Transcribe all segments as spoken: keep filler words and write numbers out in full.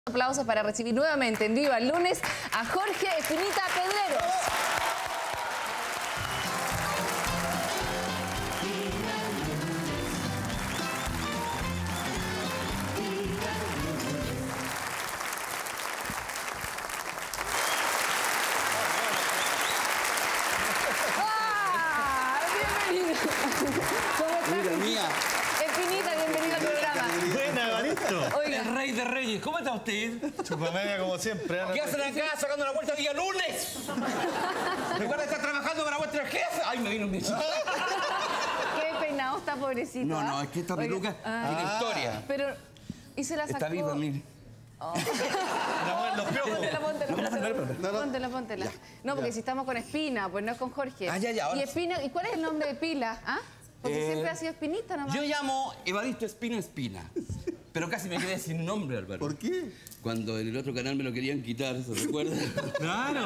Aplausos para recibir nuevamente en vivo el lunes a Jorge Espinita Pedreros. ¡Ah! ¡Bienvenido! ¿Cómo estás? Mira, mía. Espinita, bienvenido al programa. Buena, Evaristo. Oiga. El rey de reyes, ¿cómo está usted? Chupamedia como siempre. ¿eh? ¿Qué hacen acá sacando la vuelta día lunes? ¿Recuerda estar trabajando para vuestra jefa? Ay, me vino un beso. Qué peinado está, pobrecito. No, ¿ah? no, es que esta Oiga, peluca ah. tiene historia. Pero, ¿y se la sacó? Está viva, mire. Oh. Los piojos. Póntela, póntela, No, no, no, no, póntela, póntela, póntela. No, porque si estamos con Espina, pues no es con Jorge. Ah, ya, ya, ahora ¿Y Espina? ¿Y cuál es el nombre de pila? ¿Ah? Porque Eh, siempre ha sido Espinita nomás. Yo llamo Evaristo Espina Espina. Pero casi me quedé sin nombre, Álvaro. ¿Por qué? Cuando en el otro canal me lo querían quitar, ¿se recuerda? Claro.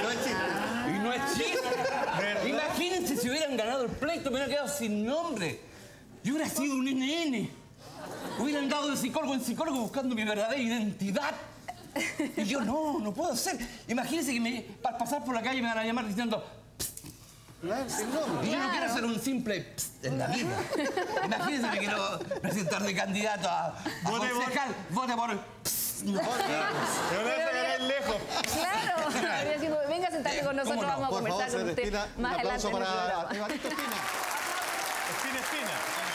Y no es chiste. Imagínense si hubieran ganado el pleito, me hubiera quedado sin nombre. Yo hubiera sido un N N. Hubieran dado de psicólogo en psicólogo buscando mi verdadera identidad. Y yo no, no puedo ser. Imagínense que me, para pasar por la calle me van a llamar diciendo... Claro, sin nombre. Y yo no quiero ser un simple pst en la vida. Imagínense que quiero presentar de candidato a, a Vote por- concejal. Vote por... Pst. Te voy a sacar lejos. Claro. Había decir, venga a sentarse con nosotros, ¿Cómo no? vamos a Por favor, conversar se con usted despida. Un más adelante aplauso en el para programa. Evaristo Espina. Espina, espina.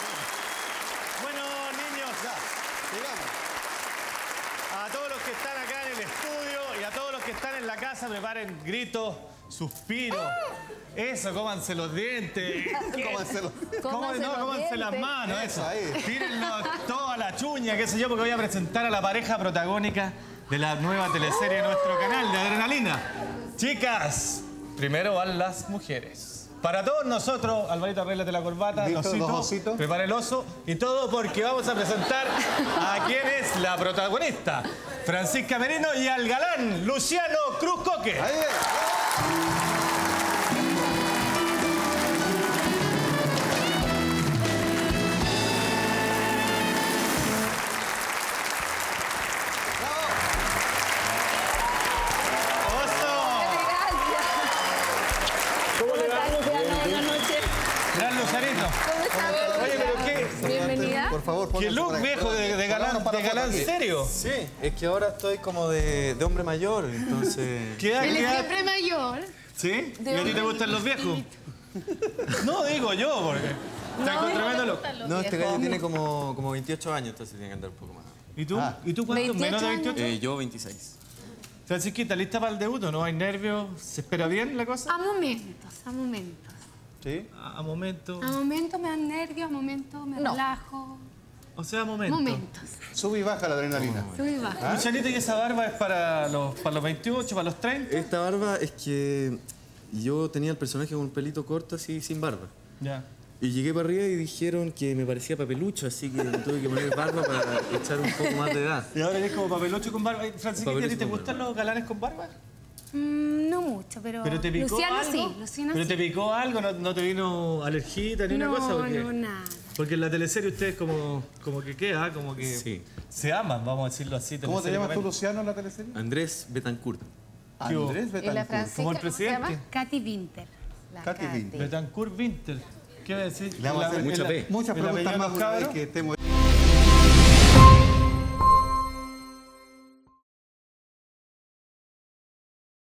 Bueno, niños, Sigamos. a todos los que están acá en el estudio y a todos los que están en la casa, preparen gritos, suspiros. Eso, cómanse los dientes. Cómanselo. ¿Cómo Cómanse no? los Cómanse las dientes. manos, eso. Eso, ahí. Tírenlo toda la chuña, qué sé yo, porque voy a presentar a la pareja protagónica de la nueva teleserie de nuestro canal, de Adrenalina. Chicas, primero van las mujeres. Para todos nosotros, Alvarito, arréglate la corbata, el Listo, osito, los ositos. prepara el oso y todo porque vamos a presentar a quién es la protagonista, Francisca Merino, y al galán, Luciano Cruz Coque. Ahí es. ¡Oso! Gracias. ¿Cómo le va? Buenas noches. Gran Lucianito. ¿Cómo está? Oye, pero qué... Bienvenida. Por favor, ¿Qué pónganse look por ahí. viejo de, de galán, Pónganse para de la foto galán aquí. serio? Sí, es que ahora estoy como de, de hombre mayor, entonces... ¿Qué edad, Él qué es edad? siempre mayor. ¿Sí? ¿Y a ti te gustan los viejos? No, digo yo, porque... Está con tremendo look. No, este gallo tiene como, como veintiocho años, entonces tiene que andar un poco más. ¿Y tú? Ah. ¿Y tú cuánto? ¿Menos de veintiocho veintiocho? Eh, yo veintiséis. Francisquita, ¿lista para el debut o no? ¿Hay nervios? ¿Se espera bien la cosa? A momentos, a momentos. Sí. A, a momento. A momentos me dan nervios, a momentos me No. relajo. O sea, a momento. Momentos. Sube y baja la adrenalina. Sube y baja. Lucianito, ¿y esa barba es para los, para los veintiocho, para los treinta? Esta barba es que yo tenía el personaje con un pelito corto así, sin barba. Ya. Y llegué para arriba y dijeron que me parecía papelucho, así que me tuve que poner barba para echar un poco más de edad. ¿Y ahora eres como papelucho con barba? Francisquita, ¿a ti Papelucho te con gustan barba. los galanes con barba? Mm, no mucho, pero... ¿Pero te picó Luciano algo? sí, Luciano ¿Pero sí. te picó algo? ¿No, no te vino alergita ni no, una cosa? Porque, no, nada. porque en la teleserie ustedes como, como que queda, como que Sí. se aman, vamos a decirlo así. ¿Cómo te llamas tú, teleséricamente. Luciano, en la teleserie? Andrés Betancourt. ¿Qué hubo? Andrés ¿Y la Betancourt. Francisca Como el cómo se presidente. llama? Katy Winter. La Katy Winter. Betancourt Winter. ¿Qué va a decir? Le vamos a hacer mucha el- P. muchas el preguntas apellido más de los una vez cabros. que estemos...